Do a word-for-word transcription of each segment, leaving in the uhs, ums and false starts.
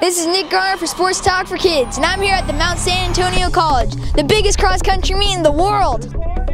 This is Nick Garner for Sports Talk for Kids, and I'm here at the Mount San Antonio College, the biggest cross-country meet in the world.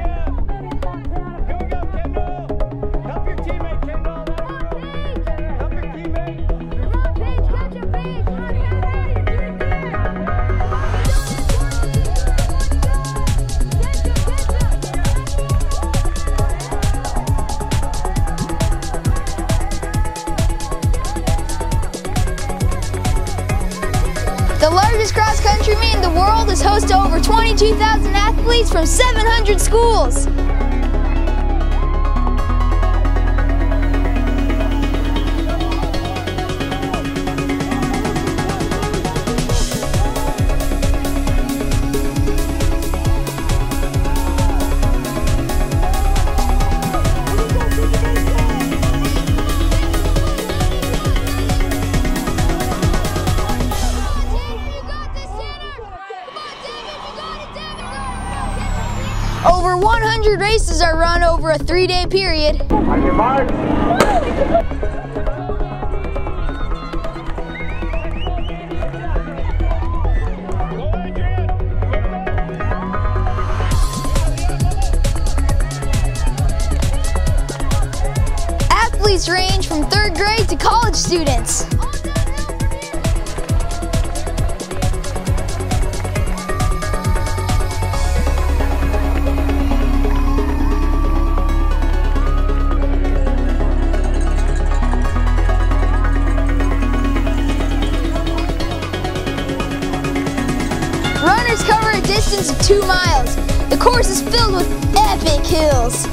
The largest cross-country meet in the world is host to over twenty-two thousand athletes from seven hundred schools. Over one hundred races are run over a three-day period. On your mark. Athletes range from third grade to college students. Runners cover a distance of two miles. The course is filled with epic hills.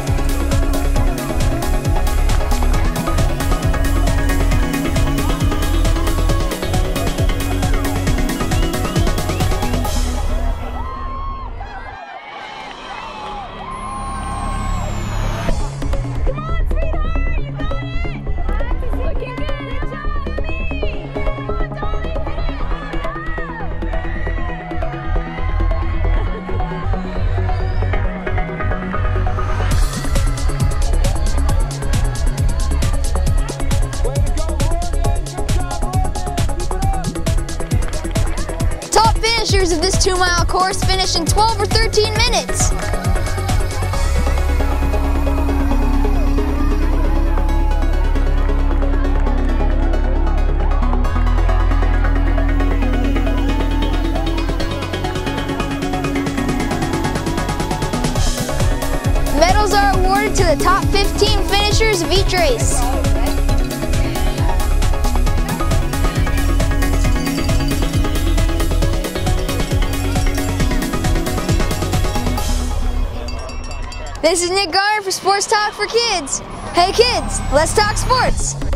Finishers of this two-mile course finish in twelve or thirteen minutes. Medals are awarded to the top fifteen finishers of each race. This is Nick Garner for Sports Talk for Kids. Hey kids, let's talk sports.